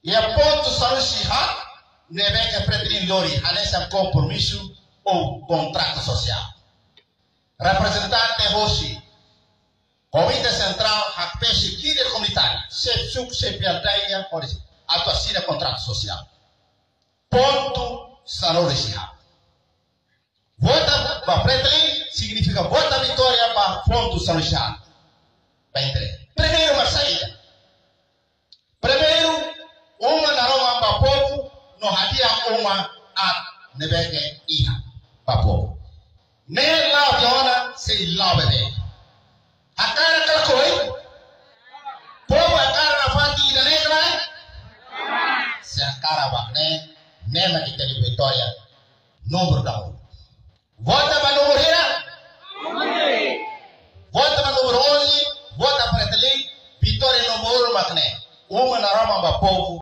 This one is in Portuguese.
E a ponto solucionar neve que pretendem além compromisso ou contrato social. Representante Roshi, Comitê Central, a pesquisa comunitária, se perdeia a tua contrato social. Ponto solucionar. Vota para pretendem significa vota vitória para ponto solucionar. Primeiro uma saída. Primeiro, uma na Roma para povo, no hadia uma a nebege iha para povo. Nem lá viona se lá bebê. A cara aquela coisa. Povo a cara na fati da negra. Se a cara vai nem na que tem vitória número da um. Vota para número here. Vota para número 11. Vota para ele, vitória no muro, mas uma na Roma para povo.